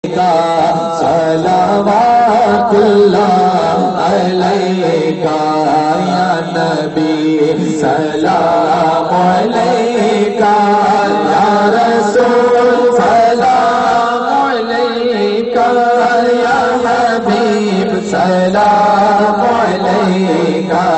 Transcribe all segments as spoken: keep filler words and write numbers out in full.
صلوات اللہ علیکہ یا نبی سلام علیکہ یا رسول سلام علیکہ یا حبیب سلام علیکہ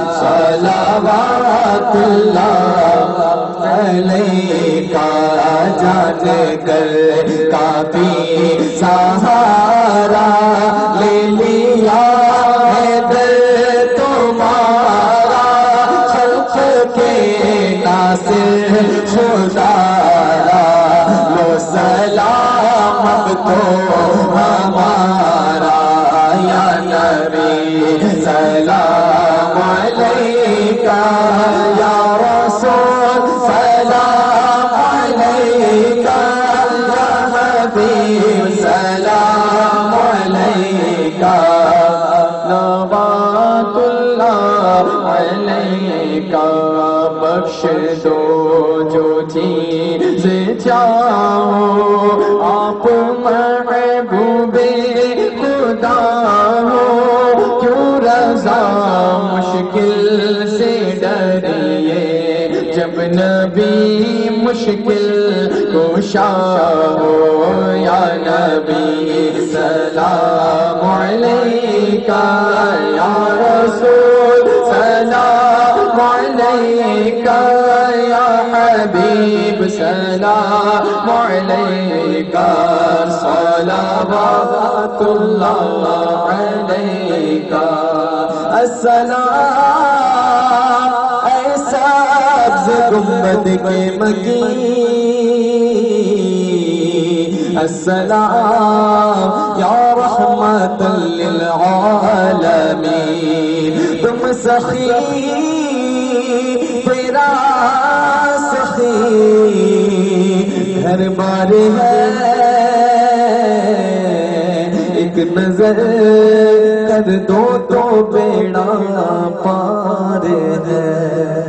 صلوات اللہ علیکہ جان کر کافی سہارا لے لیا ہے در تمہارا خلق کے ناصر شدارا لو سلام اب تو ہمارا یا نبی سلام علیکہ یا رسول سلام علیکہ یا حبیب سلام علیکہ صلوات اللہ علیکہ بخش دو جو چیز چاہو آپ محبوب خدا ہو کیوں رضا مشکل سے ڈریے جب نبی مشکل کشا ہو یا نبی سلام علیکہ یا رسول سلام علیکہ یا حبیب سلام علیکہ صلوات اللہ علیکہ السلام اے سبز گنبد کے مکین السلام یا رحمت للعالمین تم سخی تیرا سخی گھر بار ہے ایک نظر کر دو تو بیڑا پار ہے